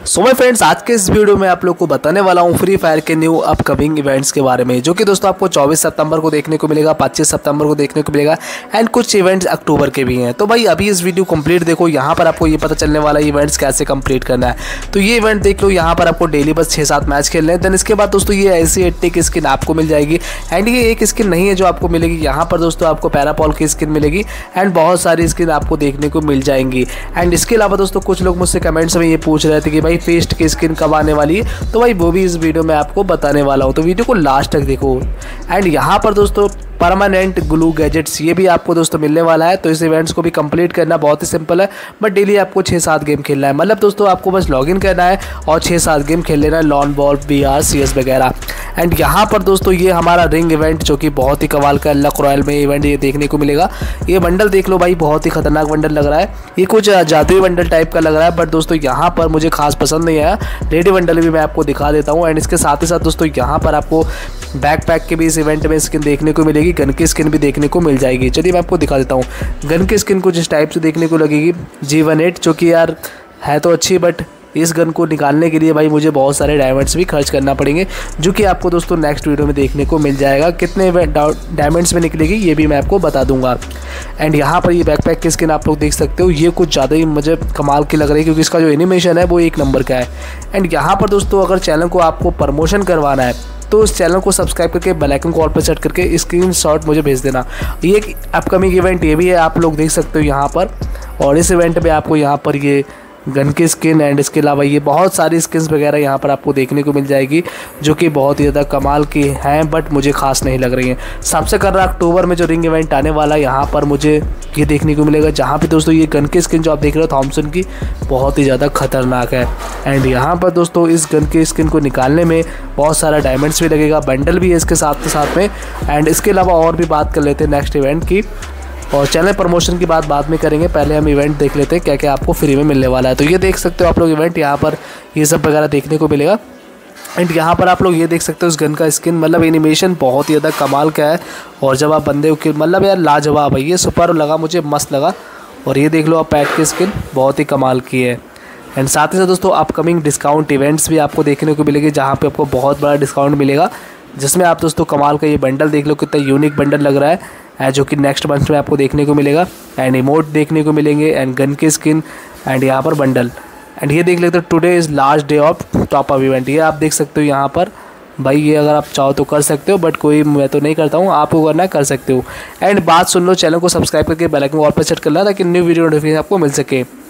So my friends, आज के इस वीडियो में आप लोग को बताने वाला हूँ फ्री फायर के न्यू अपकमिंग इवेंट्स के बारे में, जो कि दोस्तों आपको 24 सितंबर को देखने को मिलेगा, 25 सितंबर को देखने को मिलेगा एंड कुछ इवेंट्स अक्टूबर के भी हैं। तो भाई अभी इस वीडियो कंप्लीट देखो, यहाँ पर आपको ये पता चलने वाला है इवेंट्स कैसे कंप्लीट करना है। तो ये इवेंट देख लो, यहाँ पर आपको डेली बस 6-7 मैच खेलने हैं। देन इसके बाद दोस्तों ये ऐसी 80 की स्किन आपको मिल जाएगी एंड ये एक स्किन नहीं है जो आपको मिलेगी, यहाँ पर दोस्तों आपको पैरापॉल की स्किन मिलेगी एंड बहुत सारी स्किन आपको देखने को मिल जाएंगी। एंड इसके अलावा दोस्तों कुछ लोग मुझसे कमेंट्स में ये पूछ रहे थे कि भाई फेस्ट की स्किन कब आने वाली है, तो भाई वो भी इस वीडियो में आपको बताने वाला हूँ, तो वीडियो को लास्ट तक देखो। एंड यहाँ पर दोस्तों परमानेंट ग्लू गैजेट्स ये भी आपको दोस्तों मिलने वाला है। तो इस इवेंट्स को भी कंप्लीट करना बहुत ही सिंपल है, बट डेली आपको 6-7 गेम खेलना है। मतलब दोस्तों आपको बस लॉगिन करना है और 6-7 गेम खेल लेना है, लॉन बॉल, BR, CS वगैरह। एंड यहाँ पर दोस्तों ये हमारा रिंग इवेंट जो कि बहुत ही कमाल का लक रॉयल में इवेंट ये देखने को मिलेगा। ये बंडल देख लो भाई, बहुत ही खतरनाक बंडल लग रहा है, ये कुछ जादुई बंडल टाइप का लग रहा है, बट दोस्तों यहाँ पर मुझे खास पसंद नहीं आया। रेडी बंडल भी मैं आपको दिखा देता हूँ। एंड इसके साथ ही साथ दोस्तों यहाँ पर आपको बैकपैक के भी इस इवेंट में स्किन देखने को मिलेगी, गन की स्किन भी देखने को मिल जाएगी। चलिए मैं आपको दिखा देता हूँ। गन की स्किन कुछ इस टाइप से देखने को लगेगी, G18, जो कि यार है तो अच्छी, बट इस गन को निकालने के लिए भाई मुझे बहुत सारे डायमंड्स भी खर्च करना पड़ेंगे, जो कि आपको दोस्तों नेक्स्ट वीडियो में देखने को मिल जाएगा। कितने डायमंड्स में निकलेगी ये भी मैं आपको बता दूंगा। एंड यहाँ पर ये बैकपैक की स्किन आप लोग देख सकते हो, ये कुछ ज़्यादा ही मुझे कमाल की लग रही है, क्योंकि इसका जो एनिमेशन है वो एक नंबर का है। एंड यहाँ पर दोस्तों अगर चैनल को आपको प्रमोशन करवाना है तो इस चैनल को सब्सक्राइब करके बेल आइकन को ऑल पर सेट करके स्क्रीनशॉट मुझे भेज देना। ये एक अपकमिंग इवेंट ये भी है, आप लोग देख सकते हो यहाँ पर। और इस इवेंट में आपको यहाँ पर ये गन की स्किन एंड इसके अलावा ये बहुत सारी स्किन्स वगैरह यहाँ पर आपको देखने को मिल जाएगी, जो कि बहुत ही ज़्यादा कमाल की हैं, बट मुझे खास नहीं लग रही हैं। सबसे कर रहा अक्टूबर में जो रिंग इवेंट आने वाला है, यहाँ पर मुझे ये देखने को मिलेगा, जहाँ पे दोस्तों ये गन की स्किन जो आप देख रहे हो थॉमसन की, बहुत ही ज़्यादा खतरनाक है। एंड यहाँ पर दोस्तों इस गन की स्किन को निकालने में बहुत सारा डायमंड्स भी लगेगा, बंडल भी है इसके साथ में। एंड इसके अलावा और भी बात कर लेते हैं नेक्स्ट इवेंट की, और चैनल प्रमोशन की बात बाद में करेंगे। पहले हम इवेंट देख लेते हैं क्या क्या आपको फ्री में मिलने वाला है। तो ये देख सकते हो आप लोग इवेंट, यहाँ पर ये सब वगैरह देखने को मिलेगा। एंड यहाँ पर आप लोग ये देख सकते हो इस गन का स्किन, मतलब एनिमेशन बहुत ही ज़्यादा कमाल का है। और जब आप बंदे को मतलब यार लाजवाब है, ये सुपर लगा, मुझे मस्त लगा। और ये देख लो आप पैट की स्किन बहुत ही कमाल की है। एंड साथ ही साथ दोस्तों अपकमिंग डिस्काउंट इवेंट्स भी आपको देखने को मिलेंगे, जहाँ पे आपको बहुत बड़ा डिस्काउंट मिलेगा, जिसमें आप दोस्तों कमाल का ये बंडल देख लो, कितना यूनिक बंडल लग रहा है, जो कि नेक्स्ट मंथ में आपको देखने को मिलेगा। एंड इमोट देखने को मिलेंगे एंड गन की स्किन एंड यहाँ पर बंडल। एंड ये देख लेते हो today is last day of top up event, ये आप देख सकते हो यहाँ पर भाई। ये अगर आप चाहो तो कर सकते हो, बट कोई मैं तो नहीं करता हूँ, आपको करना कर सकते हो। एंड बात सुन लो, चैनल को सब्सक्राइब करके बेल आइकन ऑल पर सेट कर लो, ताकि न्यू वीडियो नोटिफिकेशन आपको मिल सके।